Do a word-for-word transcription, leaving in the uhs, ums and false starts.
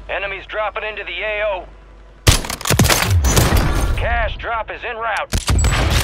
Enemies dropping into the A O. Cash drop is en route.